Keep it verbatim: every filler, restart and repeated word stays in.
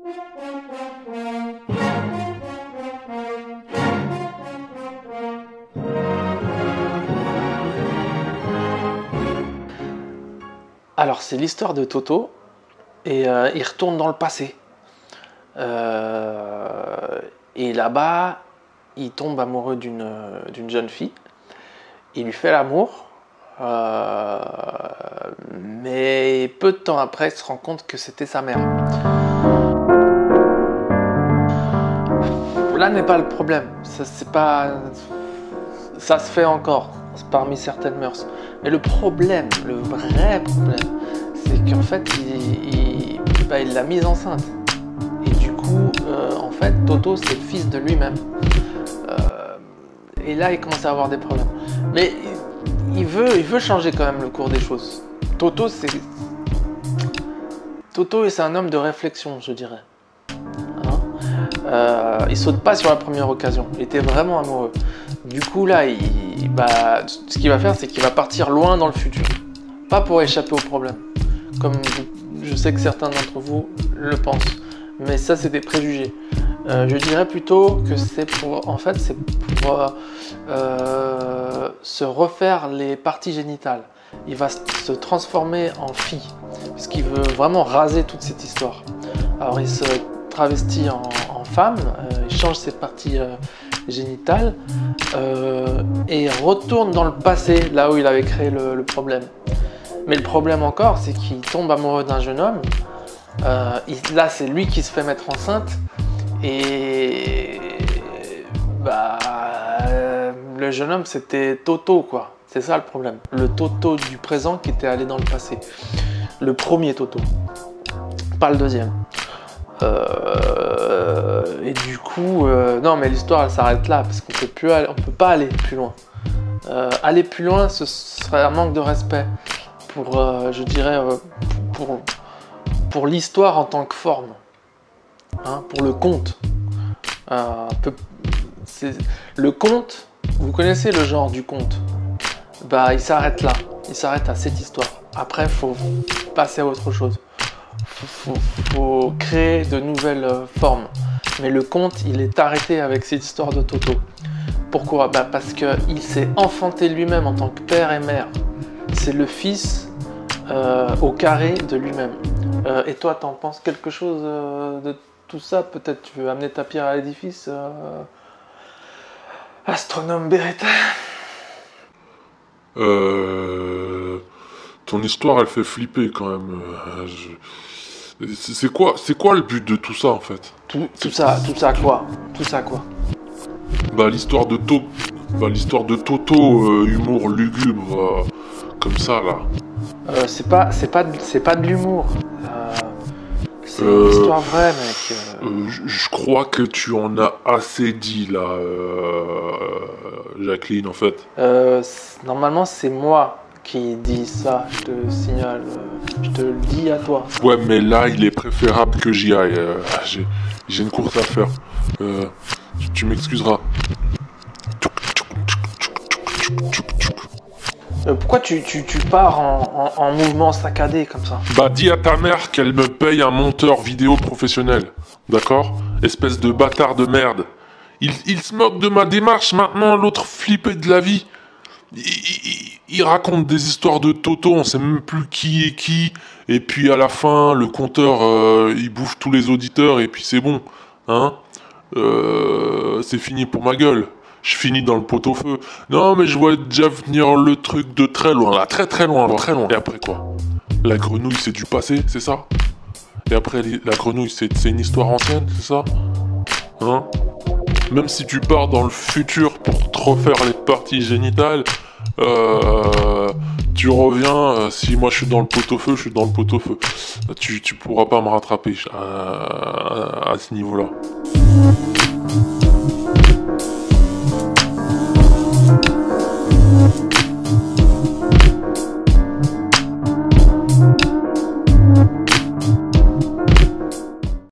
Alors c'est l'histoire de Toto et euh, il retourne dans le passé. Euh, et là-bas, il tombe amoureux d'une d'une jeune fille. Il lui fait l'amour. Euh, mais peu de temps après, il se rend compte que c'était sa mère. Là n'est pas le problème. Ça, c'est pas... ça se fait encore parmi certaines mœurs. Mais le problème, le vrai problème, c'est qu'en fait, il, il, bah, il l'a mise enceinte. Et du coup, euh, en fait, Toto, c'est le fils de lui-même. Euh, et là, il commence à avoir des problèmes. Mais il, il, veut, il veut changer quand même le cours des choses. Toto, c'est... Toto, c'est un homme de réflexion, je dirais. Hein euh, il saute pas sur la première occasion. Il était vraiment amoureux. Du coup, là, il, bah, ce qu'il va faire, c'est qu'il va partir loin dans le futur. Pas pour échapper au problème, comme je sais que certains d'entre vous le pensent. Mais ça, c'est des préjugés. Euh, je dirais plutôt que c'est pour, en fait, c'est pour euh, se refaire les parties génitales. Il va se transformer en fille, puisqu'il veut vraiment raser toute cette histoire. Alors, il se travestit en, en femme, euh, il change ses parties euh, génitales euh, et il retourne dans le passé, là où il avait créé le, le problème. Mais le problème encore, c'est qu'il tombe amoureux d'un jeune homme. Euh, il, là, c'est lui qui se fait mettre enceinte et bah, euh, le jeune homme, c'était Toto, quoi. C'est ça le problème. Le Toto du présent qui était allé dans le passé. Le premier Toto, pas le deuxième. Euh, et du coup, euh, non, mais l'histoire elle s'arrête là parce qu'on peut plus, aller, on peut pas aller plus loin. Euh, aller plus loin, ce serait un manque de respect pour, euh, je dirais, euh, pour, pour l'histoire en tant que forme, hein, pour le conte. Euh, peu, le conte, vous connaissez le genre du conte. Bah, il s'arrête là, il s'arrête à cette histoire. Après, il faut passer à autre chose. Il faut, faut créer de nouvelles euh, formes. Mais le conte, il est arrêté avec cette histoire de Toto. Pourquoi? Bah parce qu'il s'est enfanté lui-même en tant que père et mère. C'est le fils euh, au carré de lui-même. Euh, et toi, t'en penses quelque chose euh, de tout ça? Peut-être tu veux amener ta pierre à l'édifice euh... Astronome Beretta. Euh... Ton histoire, elle fait flipper quand même. Euh, je... C'est quoi, c'est quoi le but de tout ça en fait? Tout, tout ça, tout ça quoi? Tout ça quoi? Bah l'histoire de To... bah, l'histoire de Toto, euh, humour lugubre, euh, comme ça là. Euh, c'est pas, c'est pas, c'est pas de l'humour. Euh, c'est euh, une histoire vraie, mec. Euh... Euh, je, je crois que tu en as assez dit là, euh, Jacqueline en fait. Euh, normalement c'est moi qui dis ça, je te signale, je te le dis à toi. Ouais, mais là, il est préférable que j'y aille. Euh, J'ai une course à faire. Euh, tu m'excuseras. Euh, pourquoi tu, tu, tu pars en, en, en mouvement saccadé comme ça? Bah, dis à ta mère qu'elle me paye un monteur vidéo professionnel. D'accord? Espèce de bâtard de merde. Il, il se moque de ma démarche maintenant, l'autre flippé de la vie. Il, il, il raconte des histoires de Toto, on sait même plus qui est qui, et puis à la fin, le compteur, euh, il bouffe tous les auditeurs, et puis c'est bon, hein, euh, c'est fini pour ma gueule, je finis dans le pot-au-feu. Non, mais je vois déjà venir le truc de très loin, là, très très loin, très loin. Et après quoi? La grenouille, c'est du passé, c'est ça? Et après, la grenouille, c'est une histoire ancienne, c'est ça? Hein? Même si tu pars dans le futur pour te refaire les parties génitales, euh, tu reviens, euh, si moi je suis dans le pot-au-feu, je suis dans le pot-au-feu. Tu, tu pourras pas me rattraper à, à, à ce niveau-là.